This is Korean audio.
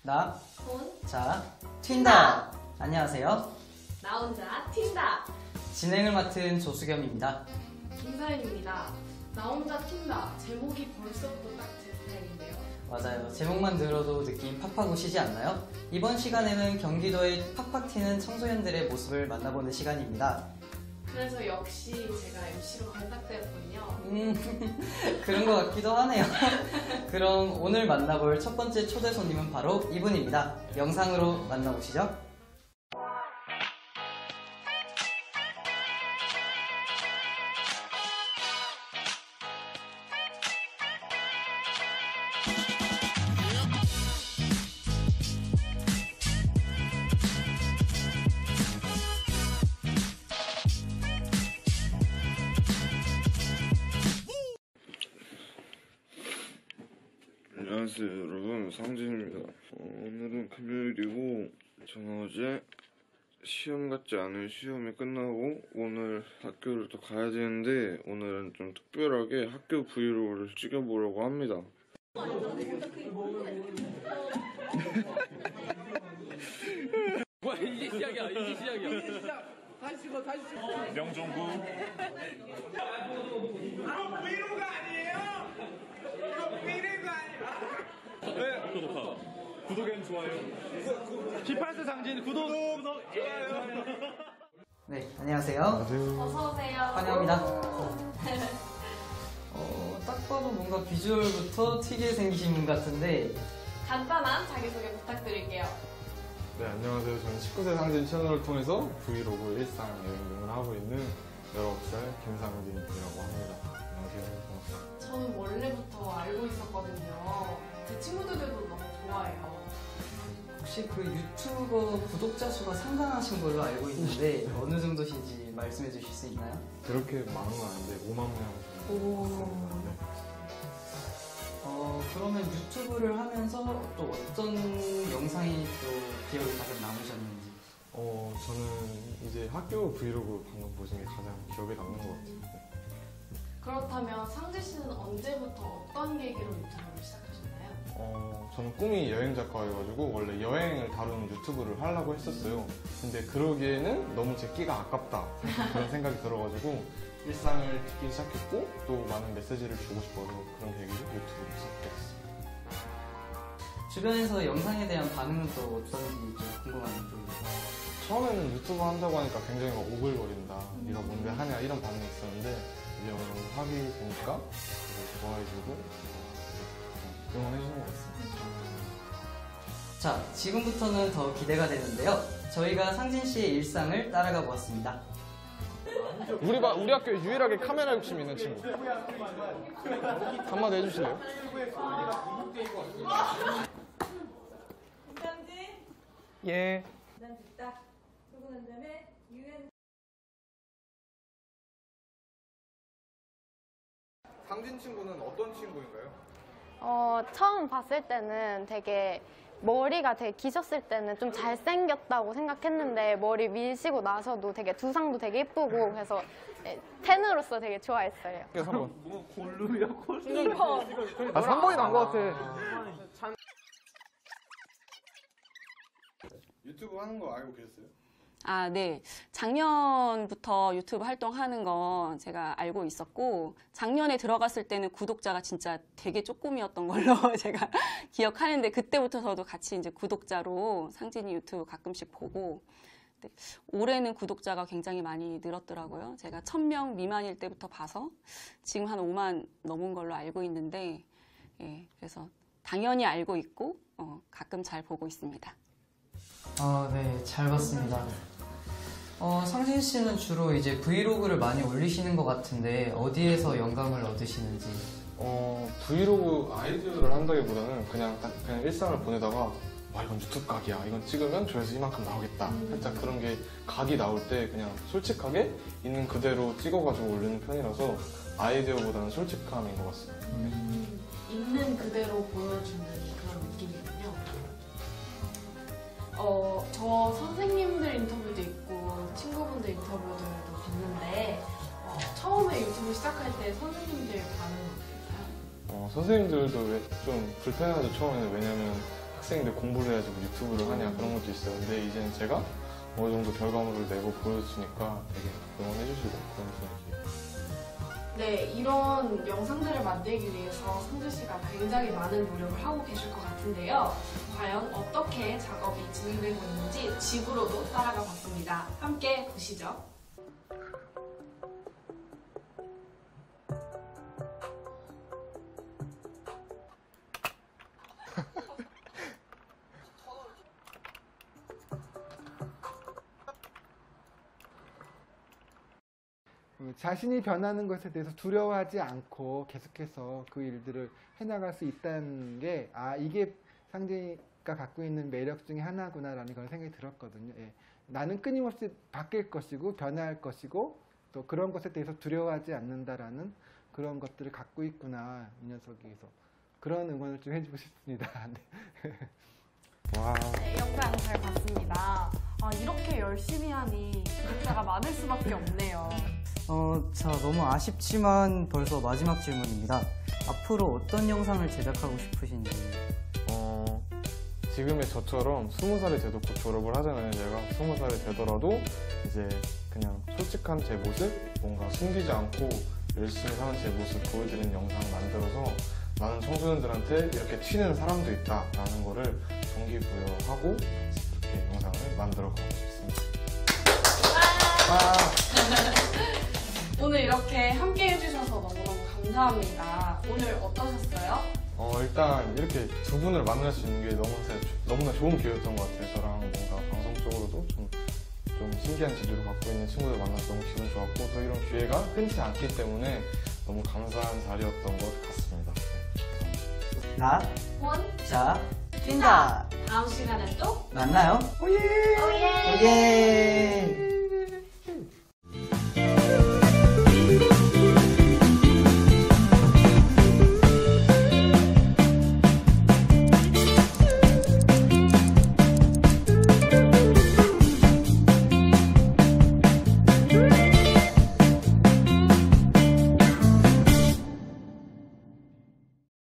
나, 혼, 자, 튄다! 안녕하세요. 나 혼자 튄다. 진행을 맡은 조수겸입니다. 김사연입니다. 나 혼자 튄다. 제목이 벌써부터 딱 제 스타일인데요. 맞아요. 제목만 들어도 느낌 팍팍 오시지 않나요? 이번 시간에는 경기도의 팍팍 튀는 청소년들의 모습을 만나보는 시간입니다. 그래서 역시 제가 MC로 발탁되었군요. 그런 것 같기도 하네요. 그럼 오늘 만나볼 첫 번째 초대 손님은 바로 이분입니다. 영상으로 만나보시죠. 안녕하세요 여러분, 상진입니다. 오늘은 금요일이고 저는 어제 시험 같지 않은 시험이 끝나고 오늘 학교를 또 가야 되는데 오늘은 좀 특별하게 학교 브이로그를 찍어보려고 합니다. 와, 이게 시작이야. 다시 찍어. 명종구. 이거 브이로그 아니에요? 이거 브이로그 아니야? 네. 구독 앤 좋아요. 18세 상진 구독 좋아요. 네, 안녕하세요. 어서오세요. 환영합니다. 딱 봐도 뭔가 비주얼부터 특이하게 생기신 분 같은데 간단한 자기소개 부탁드릴게요. 네, 안녕하세요. 저는 19세 상진 채널을 통해서 브이로그 일상 여행 등을 하고 있는 19살 김상진이라고 합니다. 안녕하세요. 반갑습니다. 저는 원래부터 알고 있었거든요. 제 친구들도 너무 좋아해요. 혹시 그 유튜버 구독자 수가 상당하신 걸로 알고 있는데 어느 정도신지 말씀해 주실 수 있나요? 그렇게 많은 건 아닌데 5만 명 정도 있습니다. 네. 그러면 유튜브를 하면서 또 어떤 영상이 또 기억에 가장 남으셨는지? 저는 이제 학교 브이로그 방금 보신 게 가장 기억에 남는 것 같아요. 네. 그렇다면 상진 씨는 언제부터 어떤 계기로 유튜브를 시작하셨나요? 저는 꿈이 여행 작가여가지고 원래 여행을 다루는 유튜브를 하려고 했었어요. 근데 그러기에는 너무 제 끼가 아깝다 그런 생각이 들어가지고 일상을 찍기 시작했고 또 많은 메시지를 주고 싶어서 그런 계기로 유튜브를 시작했어요. 주변에서 영상에 대한 반응은 또 어떤지 좀 궁금한데. 처음에는 유튜브 한다고 하니까 굉장히 막 오글거린다, 네가 뭔데 하냐 이런 반응이 있었는데 이제 어느 정도 하게 되니까 좋아해주고 응원해주는 것 같습니다. 자, 지금부터는 더 기대가 되는데요. 저희가 상진 씨의 일상을 따라가 보았습니다. 우리 학교에 유일하게 카메라 욕심 있는 친구 한마디 해주실래요? 김상진, 예. 난 됐다. 그러고 난 다음에 유엔. 상진 친구는 어떤 친구인가요? 처음 봤을 때는 되게 머리가 되게 기셨을 때는 좀 잘생겼다고 생각했는데 머리 밀시고 나서도 되게 두상도 되게 예쁘고 그래서 팬으로서 되게 좋아했어요. 3번. 뭐 골룸이야 골룸. 2번. 3번이 난 것 같아. 유튜브 하는 거 알고 계셨어요? 아, 네. 작년부터 유튜브 활동하는 건 제가 알고 있었고, 작년에 들어갔을 때는 구독자가 진짜 되게 조금이었던 걸로 제가 기억하는데, 그때부터 저도 같이 이제 구독자로 상진이 유튜브 가끔씩 보고, 네. 올해는 구독자가 굉장히 많이 늘었더라고요. 제가 1000명 미만일 때부터 봐서 지금 한 5만 넘은 걸로 알고 있는데, 예, 그래서 당연히 알고 있고, 가끔 잘 보고 있습니다. 네, 잘 봤습니다. 상진 씨는 주로 이제 브이로그를 많이 올리시는 것 같은데 어디에서 영감을 얻으시는지? 브이로그 아이디어를 한다기보다는 그냥 일상을 보내다가 와, 이건 유튜브 각이야. 이건 찍으면 조회수 이만큼 나오겠다. 살짝 그런 게 각이 나올 때 그냥 솔직하게 있는 그대로 찍어가지고 올리는 편이라서 아이디어보다는 솔직함인 것 같습니다. 있는 그대로 보여주는 그런 느낌이군요. 저 선생님들 인터뷰도 있고 친구분들 인터뷰들도 봤는데 처음에 유튜브 시작할 때 선생님들 반응은 어땠어요? 선생님들도 좀 불편하죠, 처음에는. 왜냐면 학생인데 공부를 해야지 뭐 유튜브를 하냐 그런 것도 있어요. 근데 이제는 제가 어느 정도 결과물을 내고 보여주니까 되게 응원해 주시고 그런 분위기예요. 네, 이런 영상들을 만들기 위해서 상준 씨가 굉장히 많은 노력을 하고 계실 것 같은데요. 과연 어떻게 작업이 진행되고 있는지 집으로도 따라가 봤습니다. 함께 보시죠. 자신이 변하는 것에 대해서 두려워하지 않고 계속해서 그 일들을 해나갈 수 있다는 게, 아, 이게 상진이가 갖고 있는 매력 중에 하나구나라는 그런 생각이 들었거든요. 예. 나는 끊임없이 바뀔 것이고 변화할 것이고 또 그런 것에 대해서 두려워하지 않는다라는 그런 것들을 갖고 있구나, 이 녀석이서. 그런 응원을 좀 해주고 싶습니다. 네. 와. 네, 영상 잘 봤습니다. 이렇게 열심히 하니 구독자가 많을 수밖에 없네요. 자, 너무 아쉽지만 벌써 마지막 질문입니다. 앞으로 어떤 영상을 제작하고 싶으신지. 지금의 저처럼 20살이 돼도 곧 졸업을 하잖아요. 제가 20살이 되더라도 이제 그냥 솔직한 제 모습, 뭔가 숨기지 않고 열심히 사는 제 모습 보여드리는 영상 만들어서 많은 청소년들한테 이렇게 튀는 사람도 있다라는 거를 동기부여하고 이렇게 영상을 만들어 가고 싶습니다. 오늘 이렇게 함께 해주셔서 너무너무 감사합니다. 오늘 어떠셨어요? 일단 이렇게 두 분을 만날 수 있는 게 너무나 좋은 기회였던 것 같아요. 저랑 뭔가 방송적으로도 좀 신기한 지주를 갖고 있는 친구들 만나서 너무 기분 좋았고, 또 이런 기회가 흔치 않기 때문에 너무 감사한 자리였던 것 같습니다. 자, 튄다. 다음 시간에 또 만나요. 오예! 오예! 오예!